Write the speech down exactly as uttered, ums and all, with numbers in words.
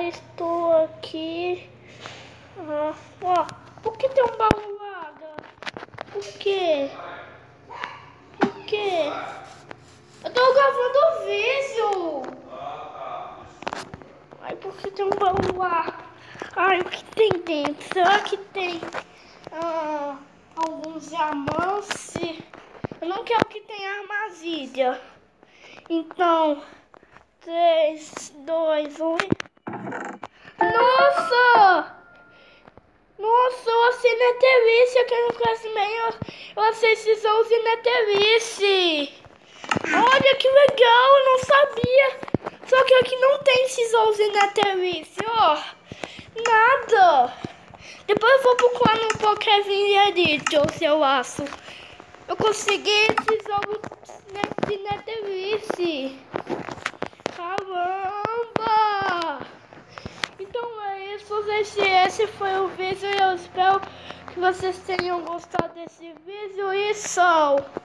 estou aqui. Ah, ó, por que tem um baú larga? Por quê? Por quê? Eu tô gravando o vídeo. Ai, por que tem um baú lá? Ai, o que tem dentro? Será que tem ah, alguns diamantes? Eu não quero que tenha armadilha. Então, três, dois, um. Nossa! Nossa, eu assinei a Terice aqui no Classman. Eu assinei esses onze na Terice. Olha que legal, eu não sabia. Só que aqui não tem esses onze na Terice, ó. Nada. Depois eu vou procurar no Pokémon Edition se eu acho. Eu consegui esses ovos nesse Netflix. Caramba! Então é isso, esse, esse foi o vídeo e eu espero que vocês tenham gostado desse vídeo e só.